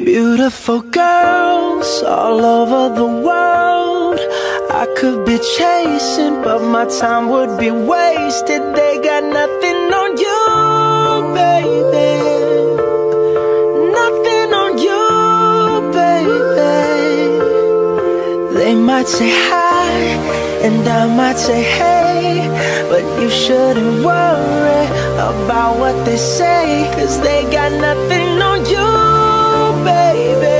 Beautiful girls all over the world I could be chasing, but my time would be wasted. They got nothing on you, baby. Nothing on you, baby. They might say hi, and I might say hey, but you shouldn't worry about what they say, 'cause they got nothing on you, baby.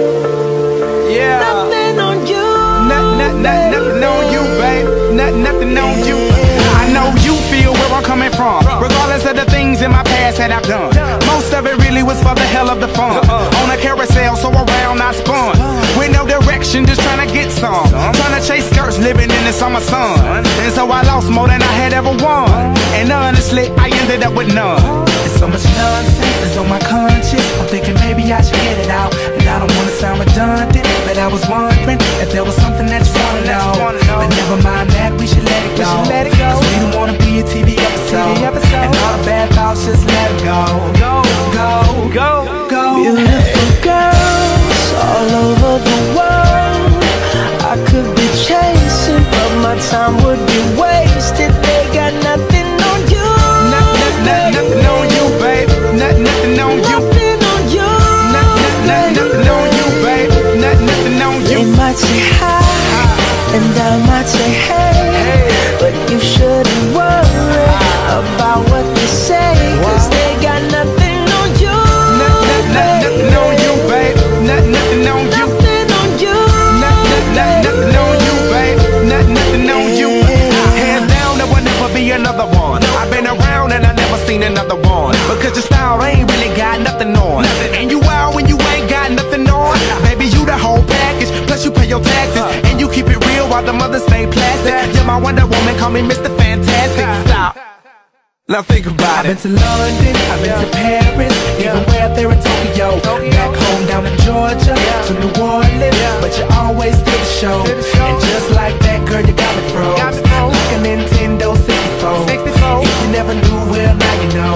Yeah. Nothing on you. Nothing on you, babe. Nothing on you. I know you feel where I'm coming from, regardless of the things in my past that I've done. Most of it really was for the hell of the fun. On a carousel, so around I spun, with no direction, just trying to get some. Trying to chase skirts, living in the summer sun. And so I lost more than I had ever won. And honestly, I ended up with none. There's so much nonsense that's on my conscience. I'm thinking maybe I should get it out. And I don't wanna sound redundant, but I was wondering if there was something that you wanna know. But never mind that, we should let it go. 'Cause we don't wanna be a TV episode. And all the bad thoughts, just let it go. Go, go, go, go. Beautiful girls all over the world I could be chasing, but my time would be wasted. They got nothing on you, nothing on you, babe. Nothing on you. Nothing on you, nothing on you, babe. Nothing on you. They might say hi, and I might say hey, but you shouldn't worry about what they say, 'cause they got nothing on you, nothing on you, babe. Nothing on you. Nothing on you, nothing on you, babe. Nothing on you. Hands down, there will never be another one. I've been around and I never seen another one, because your style ain't really got nothing on. And you out when you ain't got nothing on. Baby, you the whole package, plus you pay your taxes, and you keep it real while the mothers stay plastic. You're my Wonder Woman, call me Mr. Fantastic. Stop. Now think about it. I've been to London, I've been to Paris, even way up there in Tokyo. Back home down in Georgia, to New Orleans, but you always did the show. And just like that, girl, you got me froze, like a Nintendo 64. If you never knew, well, now you know.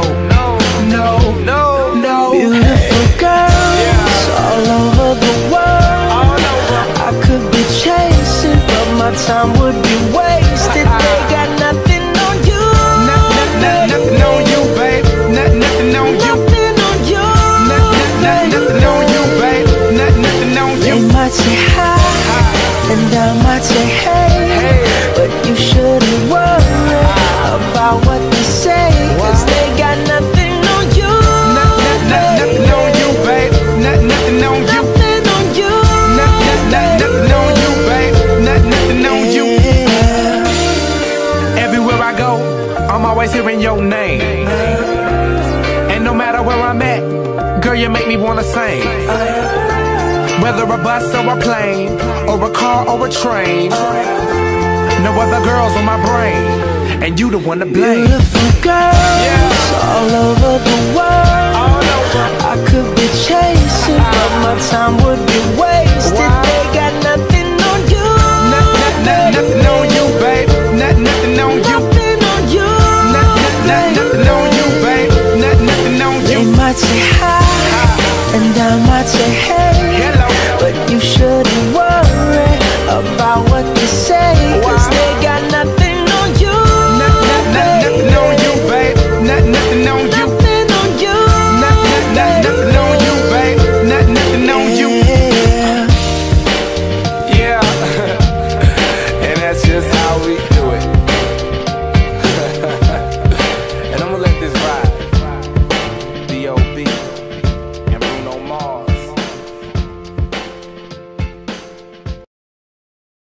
No. Beautiful girls all over the world I could be chasing, but my time would be wasted. They got nothing on you, nothing on you, babe. Nothing on you. Nothing on you, nothing on you, babe. Nothing on you. They might say hi, and I might say hey, but you shouldn't worry about what they say, 'cause they got nothing on you, nothing on you, babe. Nothing on you. Nothing on you, nothing on you, babe. Nothing on you. Everywhere I go, I'm always hearing your name. And no matter where I'm at, girl, you make me wanna sing. Whether a bus or a plane, or a car or a train, no other girls on my brain, and you the one to blame. Beautiful girls all over the world I could be chasing, but my time would be wasted. They got nothing on you, nothing on